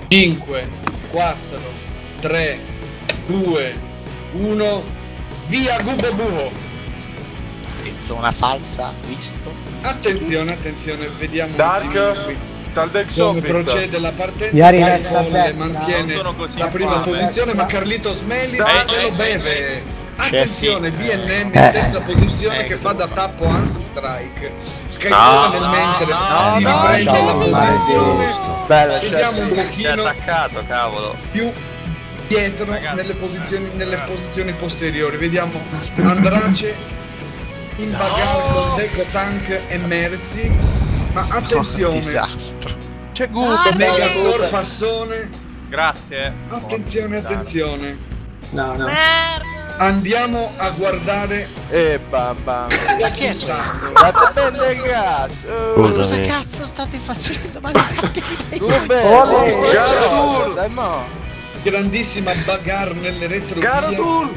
5, 4, 3, 2, 1, via Gubbo Buho! Zona falsa, visto? Attenzione, attenzione, vediamo un Dark, attimino qui come procede la partenza. Iari resta a Skyfall destra. mantiene la prima posizione, ma Carlitos Melis se lo beve. Attenzione, BNM in terza posizione che fa da tappo Hans Strike. Skyfall nel mentre si riprende la posizione. Vediamo un pochino attaccato, cavolo. più dietro nelle posizioni posteriori. Vediamo Andrace in bagarre con Deco Tank e Mercy. Ma attenzione, Disastro. C'è Gubbo, Megasor Passone. Grazie. Attenzione, attenzione. No. Andiamo a guardare E bam bam. Ma chi è questo? Fate bene il gas. Ma cosa cazzo state facendo? Ma Gubbo, Garadur. Dai mo. grandissima bagarre nelle retrovie. Garadur.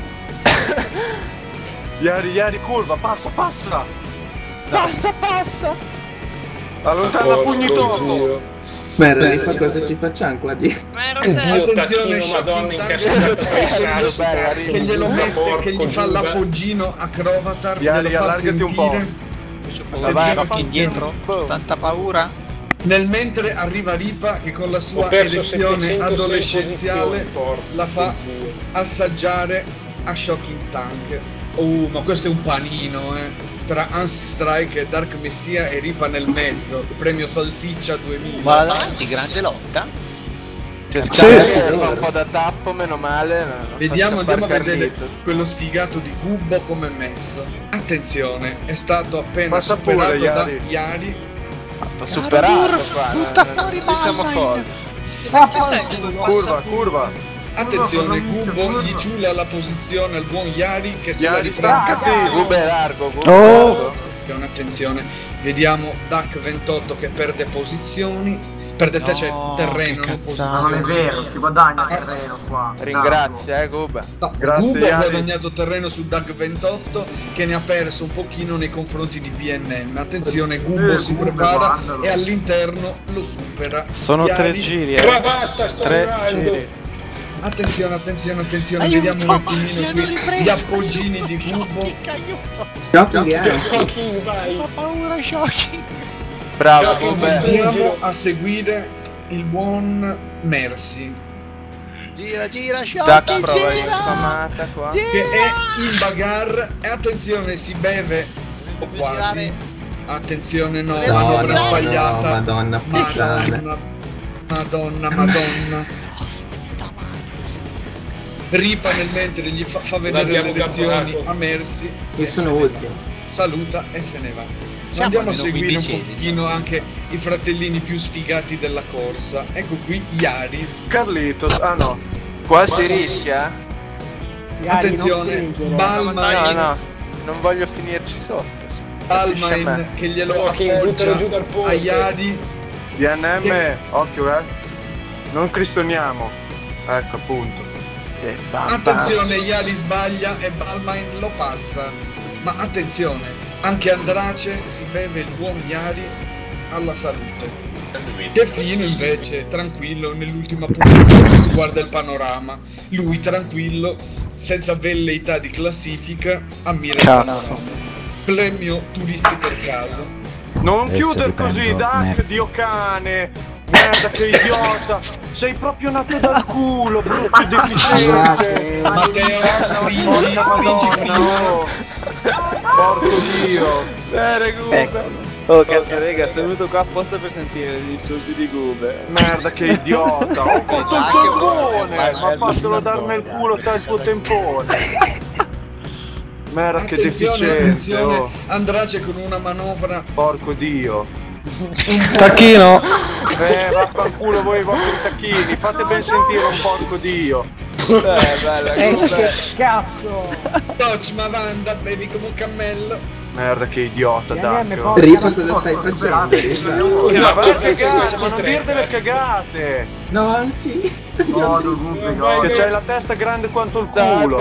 Iari, curva, passa. Passa. Allontana pugni tocco. Merda, di cosa ci facciamo qua di? Attenzione, Shocking Tank che glielo mette, che gli fa l'appoggino a Crovatar, Iari, glielo fa allargati un po'. sentire. Vai, Rocky indietro? C'ho tanta paura. Nel mentre arriva Ripa che con la sua elezione adolescenziale la fa assaggiare a Shocking Tank. Ma questo è un panino, tra Ansi Strike e Dark Messia e Ripa nel mezzo, premio Salsiccia 2000. Ma davanti, grande lotta. Fa un po' da tappo, meno male. Vediamo, andiamo a vedere quello sfigato di Gubbo come è messo. Attenzione, è stato appena Passa superato pure, da Iari. Iari. Superato qua. Butta fuori Diciamo cosa. Curva. Attenzione, Gubbo gli ciula la posizione al buon Iari che se la Iari, riprende. Gubbo è largo. Attenzione, vediamo Duck 28 che perde posizioni. Perde terreno, non posizioni. Non è vero, si guadagna terreno qua. Ringrazia, Gubbo. No, Grazie, Gubbo ha Iari. guadagnato terreno su Duck 28 che ne ha perso un pochino nei confronti di BNM. Attenzione, Gubbo si prepara e all'interno lo supera. Sono Iari. 3 giri, Tre giri. Attenzione, Aiuto, vediamo un attimino mi hanno qui ripreso, gli appoggiini di aiuto, Gubbo. aiuto. Fa paura, Shocking. Bravo, Gubbo. Andiamo a seguire il buon Mercy Gira, Duck Shocking, prova gira. l'infamata qua. che è in bagarre e attenzione, si beve o quasi. Attenzione, no, manovra sbagliata. Madonna, Madonna. Ripa nel mentre gli fa vedere le lezioni a Mercy. Io sono ultimo. Saluta e se ne va. Siamo Andiamo a almeno seguire un 15esimi. pochino anche i fratellini più sfigati della corsa. Ecco qui Iari. Carlitos, ah no. Qua si rischia? Attenzione, Balmain. No, non voglio finirci sotto. Balmain che glielo appoggia a Iari. DNM, occhio, non cristoniamo. Ecco, appunto. Attenzione, Iari sbaglia e Balmain lo passa. Ma attenzione, anche Andrace si beve il buon Iari alla salute. Che fine invece, tranquillo, nell'ultima posizione si guarda il panorama. Lui tranquillo, senza velleità di classifica, ammira il panorama. Premio turisti per caso. Non chiuder così, Duck, Dio cane! Merda, che idiota! Sei proprio nato dal culo, brutto deficiente! Matteo, stringi prima. Porco Dio! Bene, Gubbe! Oh cazzo raga, sono venuto qua apposta per sentire gli insulti di Gube. Merda, che idiota! Ho fatto il tempone! Ma fatelo darmi il culo tra il tuo tempone! Merda, che deficiente! Attenzione, Oh. Andrace con una manovra. Porco Dio! Tacchino! Vaffanculo voi i vostri tacchini! Fate ben sentire un porco Dio! Bella, che cazzo! Touch Mavanda, bevi come un cammello. Merda, che idiota, Duck! Ripa, cosa stai facendo? Ripa? Ma vai a cagare, ma non dire delle cagate! No, sì. Che c'hai la testa grande quanto il culo!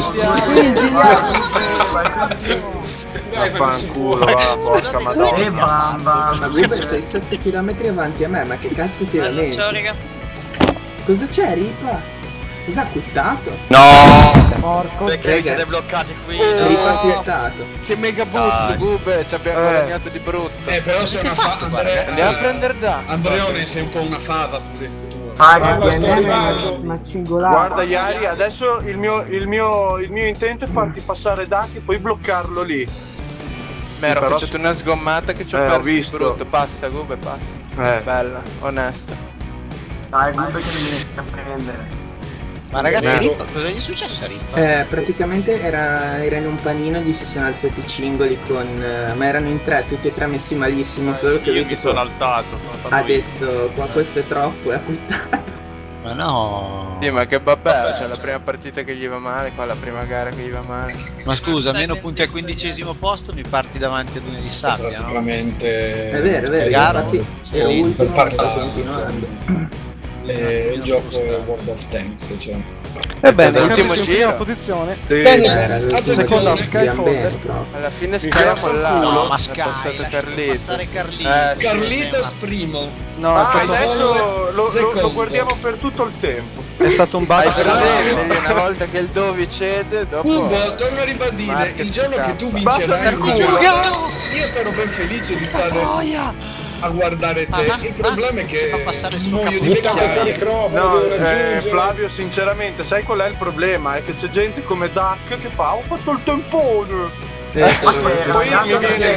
Vaffanculo, va, porca madonna! Ma Ripa sei 7 km avanti a me, ma che cazzo ti lamenti? Ciao raga. Cosa c'è, Ripa? Cosa ha quittato? No! Porco. Perché vi siete bloccati qui? Ripa ha quittato. Che mega bus, Gube, ci abbiamo guadagnato di brutto. Però sei una fava. Andiamo a prendere da. Andreone, sei un po' una fava pure tu. Una cingolata. Guarda Yari, adesso il mio intento è farti passare Duck e poi bloccarlo lì. Mi ero però facciato una sgommata che ci ho ho perso di visto. brutto. Passa, Gube, passa. Bella, onesta. Dai, Gube che mi viene a prendere. Ma ragazzi, Beh. Rippa, cosa gli è successo a Rippa? Praticamente era in un panino, gli si sono alzati i cingoli ma erano in tre, tutti e tre messi malissimo, solo che lui tipo alzato, ha detto qua questo è troppo e ha quittato. Ma no. Sì, ma che vabbè, cioè la prima partita che gli va male, qua la prima gara che gli va male. Ma scusa, meno punti al 15° posto, mi parti davanti ad uno di sabbia, no? Sicuramente. È vero, Chiaro? infatti ero Sì, ultimo per fare e sto la- continuando. Il gioco è World of Tanks, cioè. Ebbene, L'ultimo Carlito in giro. prima posizione. Seconda Skyfolder. proprio. Alla fine scariamo là. No, ma Sky, Sky, lascia Carlitos. passare Carlitos. Sì. Carlitos primo. No, Adesso lo Secondo. guardiamo per tutto il tempo. è stato un Hai bug. presente, una volta che il Dovi cede, dopo... Ugo, torno a ribadire, Market il giorno scappa. che tu Basta vincerai per il culo. gioco, io sarò ben felice di stare a guardare te. Il problema è si che fa passare il suo muoio di vecchiaia. No, Flavio, sinceramente, sai qual è il problema? È che c'è gente come Duck che fa, ho fatto il tempone. Poi mi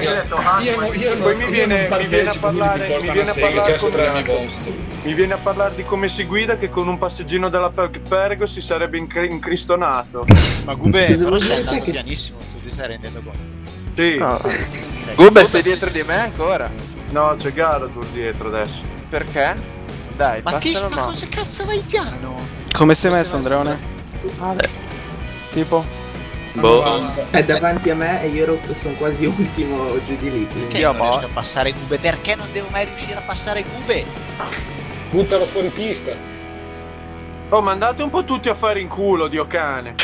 viene a parlare di come si guida, che con un passeggino della Pergo si sarebbe incristonato. Ma Gube, Cosa però vuol stai dire andando che- pianissimo, tu ti stai rendendo conto. Sì. Gube, sei dietro di me ancora? No, c'è Garadur dietro adesso. Perché? Dai, Ma ti passalo ma no. cosa cazzo vai piano? Come sei messo, Andreone? Tipo? È davanti a me e io sono quasi ultimo giù di lì. quindi- Perché non riesco a passare Gube? Perché non devo mai riuscire a passare Gube? Buttalo fuori pista. Oh, ma andate un po' tutti a fare in culo, Dio cane.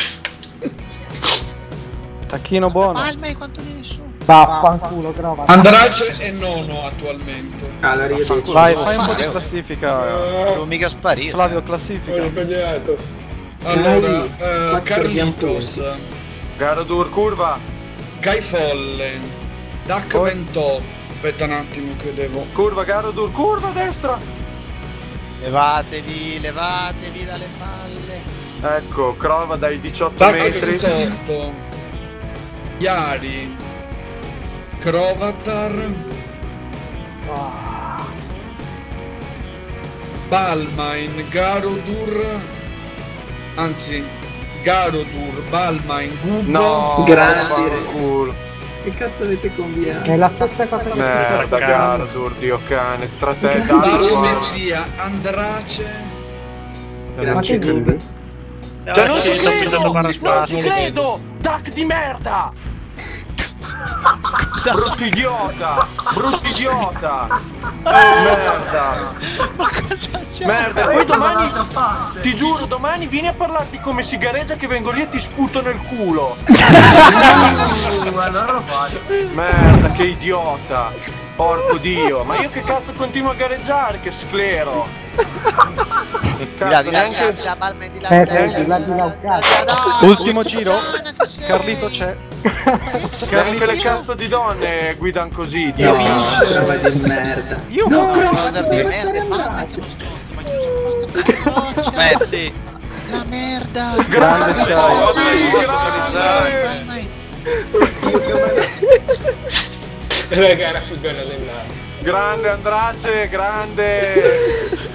Tacchino buono. Palma e quanto viene su? Vaffanculo, trova. Andrace è nono attualmente. Allora io dico Vai, fai un po' di classifica. Devo mica sparire. Flavio, Ho classifica. sbagliato. Allora, quattro Carlitos, Garadur, curva. Guy Folle, Duck 28. Aspetta un attimo che devo. Curva, Garadur, curva a destra. Levatevi dalle palle. Ecco, Crova dai 18 Duck metri. 28. Yari, Krovatar, Balmain, Garodur. Anzi, Garodur, Balmain, Gubbo. No, Grandi. culo. che cazzo avete combinato? È la stessa cosa che sta Merda, succedendo. Garadur, Dio cane. Tra te e Darlo Darlo. Messia, Andrace. Grazie che Gube. Cioè, non ci credo! Non ci credo! Duck di merda! Brutto idiota! Brutto idiota! Merda! Ma cosa c'è? Merda! Poi domani, ti giuro, domani vieni a parlarti come si gareggia che vengo lì e ti sputo nel culo! Allora lo fai. Merda, che idiota! Porco Dio! Ma io che cazzo continuo a gareggiare? Che sclero! Di là, Balma, di là. Sì, di là, Ultimo giro. Carlito c'è. Neanche le cazzo di donne guidano così, Dio! Prova di merda. Io Guarda di merda, Balma, che stronzo, ma chiuso il vostro Beh, sì. La merda! Grande Sky. È la gara più bella dell'anno. Grande Andrace, grande!